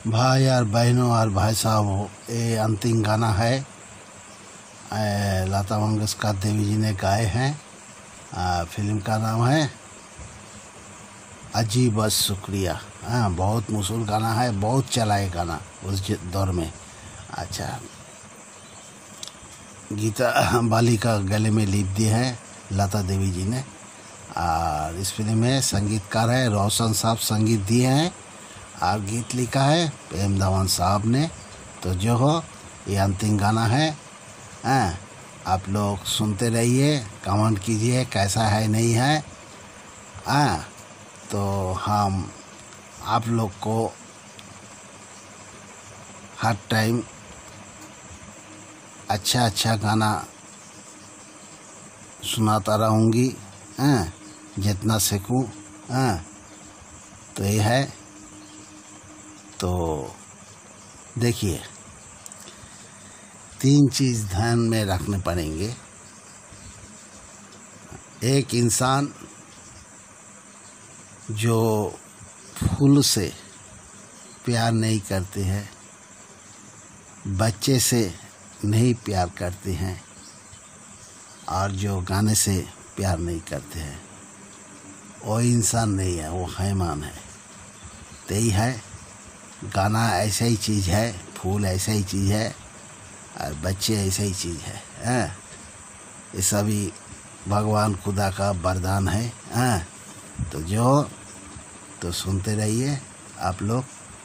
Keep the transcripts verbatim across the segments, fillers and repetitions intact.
भाई और बहनों और भाई साहब, ये अंतिम गाना है, लता मंगेशकर देवी जी ने गाए हैं। फिल्म का नाम है अजी बस शुक्रिया। हाँ, बहुत मशहूर गाना है, बहुत चला है गाना उस दौर में। अच्छा, गीता बाली का गले में लिप दी है लता देवी जी ने। और इस फिल्म में संगीतकार है रोशन साहब, संगीत दिए हैं और गीत लिखा है प्रेम धवन साहब ने। तो जो हो, ये अंतिम गाना है। हाँ, आप लोग सुनते रहिए, कमेंट कीजिए कैसा है नहीं है। हाँ, तो हम आप लोग को हर टाइम अच्छा अच्छा गाना सुनाता रहूँगी, हाँ, जितना सीखूँ। हाँ, तो ये है। तो देखिए, तीन चीज़ ध्यान में रखने पड़ेंगे। एक इंसान जो फूल से प्यार नहीं करते हैं, बच्चे से नहीं प्यार करते हैं, और जो गाने से प्यार नहीं करते हैं, वो इंसान नहीं है, वो हैवान है। तो यही है, गाना ऐसा ही चीज़ है, फूल ऐसा ही चीज़ है, और बच्चे ऐसा ही चीज़ है। हाँ, ये सभी भगवान खुदा का वरदान है। हाँ, तो जो तो सुनते रहिए आप लोग।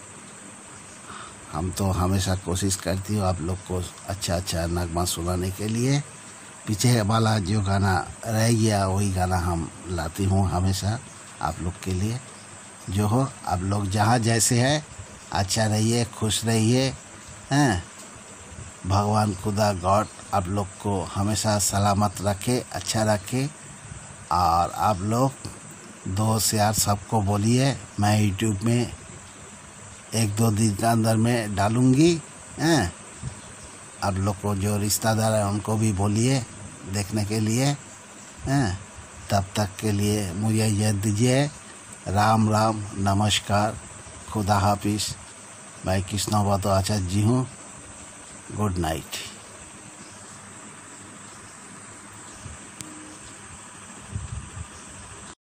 हम तो हमेशा कोशिश करती हूँ आप लोग को अच्छा अच्छा नगमा सुनाने के लिए। पीछे वाला जो गाना रह गया वही गाना हम लाती हूँ हमेशा आप लोग के लिए। जो हो, आप लोग जहाँ जैसे है अच्छा रहिए, खुश रहिए। हैं, भगवान खुदा गॉड आप लोग को हमेशा सलामत रखे, अच्छा रखे। और आप लोग दोस्त यार सबको बोलिए, मैं यूट्यूब में एक दो दिन के अंदर में डालूँगी। हैं, आप लोग को जो रिश्तेदार है उनको भी बोलिए देखने के लिए। हैं, तब तक के लिए मुझे इजाज़त दीजिए। राम राम, नमस्कार, खुदा हाफिज़। मैं कृष्णा आचार्य जी हूँ। Good night.